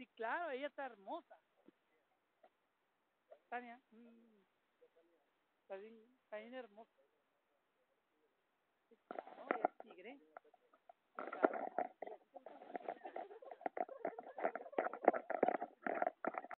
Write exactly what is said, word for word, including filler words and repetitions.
claro, ella está hermosa. Tania, mm, está bien, está bien hermosa.